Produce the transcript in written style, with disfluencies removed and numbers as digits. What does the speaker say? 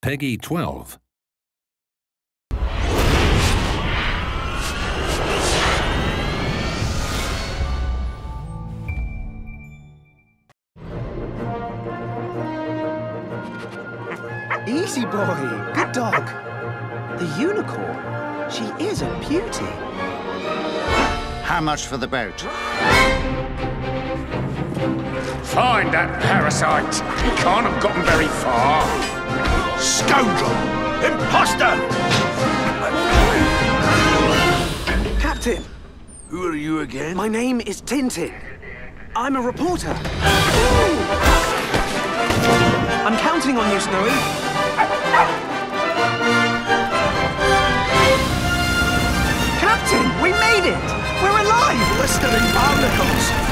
Peggy 12. Easy boy, good dog. The unicorn, she is a beauty. How much for the boat? Find that parasite. He can't have gotten very far. Scoundrel! Imposter! Captain, Who are you again? my name is Tintin. I'm a reporter. I'm counting on you, Snowy. Captain, we made it! We're alive! Blistering barnacles!